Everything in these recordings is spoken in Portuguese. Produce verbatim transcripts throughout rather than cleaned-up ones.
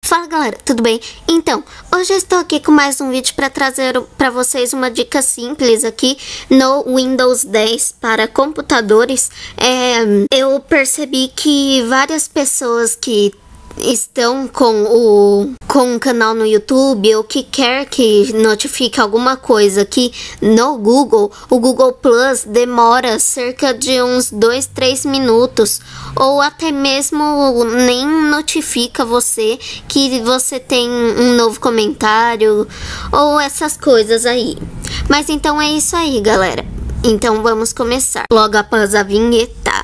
Fala galera, tudo bem? Então, hoje eu estou aqui com mais um vídeo para trazer para vocês uma dica simples aqui no Windows dez para computadores. É, eu percebi que várias pessoas que estão com o com um canal no YouTube ou que quer que notifique alguma coisa aqui no Google, o Google Plus demora cerca de uns dois, três minutos ou até mesmo nem notifica você que você tem um novo comentário ou essas coisas aí. Mas então é isso aí, galera. Então vamos começar logo após a vinheta.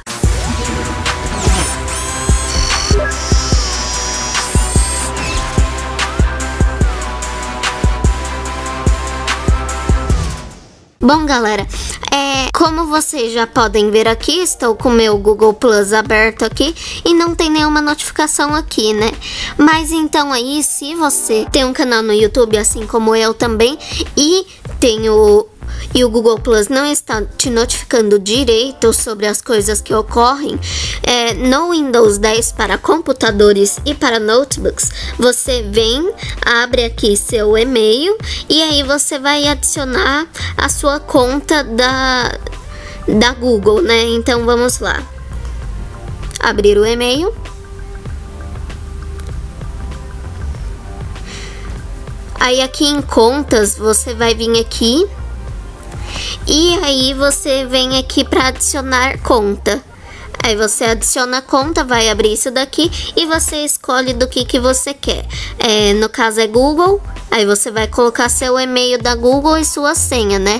Bom, galera, é, como vocês já podem ver aqui, estou com o meu Google Plus aberto aqui e não tem nenhuma notificação aqui, né? Mas então aí, se você tem um canal no YouTube, assim como eu também, e tem o... e o Google Plus não está te notificando direito sobre as coisas que ocorrem, é, no Windows dez para computadores e para notebooks, você vem, abre aqui seu e-mail e aí você vai adicionar a sua conta da, da Google, né? Então vamos lá. Abrir o e-mail. Aí aqui em contas, você vai vir aqui. E aí você vem aqui para adicionar conta. Aí você adiciona a conta, vai abrir isso daqui e você escolhe do que que você quer. É, no caso é Google, aí você vai colocar seu e-mail da Google e sua senha, né?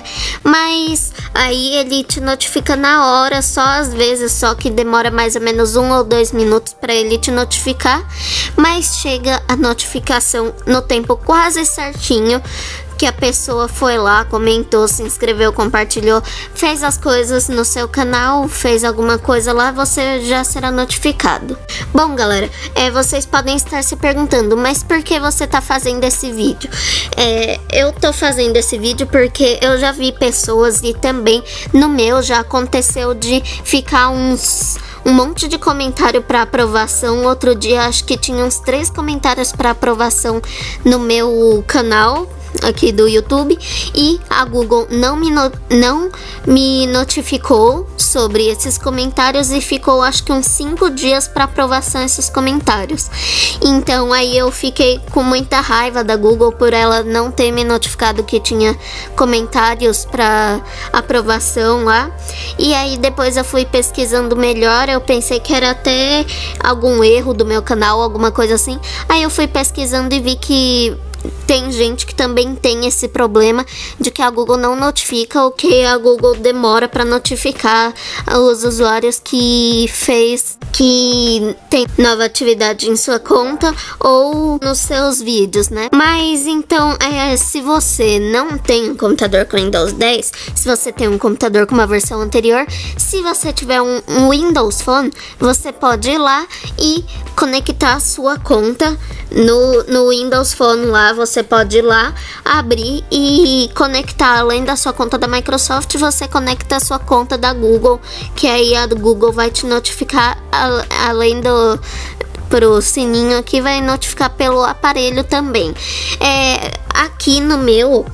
Mas aí ele te notifica na hora, só às vezes, só que demora mais ou menos um ou dois minutos para ele te notificar. Mas chega a notificação no tempo quase certinho que a pessoa foi lá, comentou, se inscreveu, compartilhou, fez as coisas no seu canal, fez alguma coisa lá, você já será notificado. Bom, galera, é, vocês podem estar se perguntando, mas por que você tá fazendo esse vídeo? É, eu tô fazendo esse vídeo porque eu já vi pessoas e também no meu já aconteceu de ficar uns... um monte de comentário para aprovação. Outro dia acho que tinha uns três comentários para aprovação no meu canal aqui do YouTube e a Google não me, no, não me notificou sobre esses comentários e ficou acho que uns cinco dias para aprovação esses comentários. Então aí eu fiquei com muita raiva da Google por ela não ter me notificado que tinha comentários para aprovação lá. E aí depois eu fui pesquisando melhor, eu pensei que era até algum erro do meu canal, alguma coisa assim. Aí eu fui pesquisando e vi que tem gente que também tem esse problema de que a Google não notifica ou que a Google demora para notificar os usuários que fez, que tem nova atividade em sua conta ou nos seus vídeos, né? Mas então, é, se você não tem um computador com Windows dez, se você tem um computador com uma versão anterior, se você tiver um, um Windows Phone, você pode ir lá e conectar a sua conta no, no Windows Phone lá. Você pode ir lá, abrir e conectar, além da sua conta da Microsoft, você conecta a sua conta da Google, que aí a Google vai te notificar, além do pro sininho aqui, vai notificar pelo aparelho também. É, aqui no meu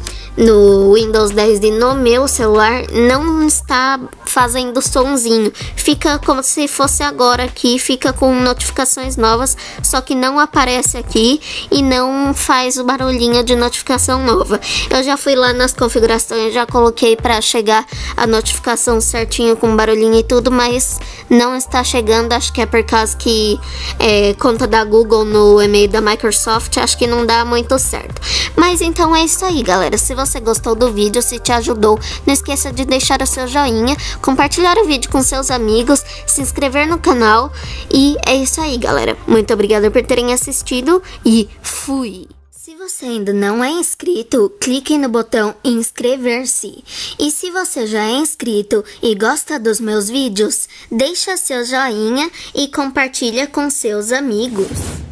no Windows dez e no meu celular não está fazendo sonzinho, fica como se fosse agora aqui, fica com notificações novas, só que não aparece aqui e não faz o barulhinho de notificação nova. Eu já fui lá nas configurações, já coloquei para chegar a notificação certinho com barulhinho e tudo, mas não está chegando. Acho que é por causa que é, conta da Google no e-mail da Microsoft, acho que não dá muito certo. Mas então é isso aí, galera. Se você gostou do vídeo, se te ajudou, não esqueça de deixar o seu joinha, compartilhar o vídeo com seus amigos, se inscrever no canal. E é isso aí, galera. Muito obrigada por terem assistido e fui! Se você ainda não é inscrito, clique no botão inscrever-se. E se você já é inscrito e gosta dos meus vídeos, deixa seu joinha e compartilha com seus amigos.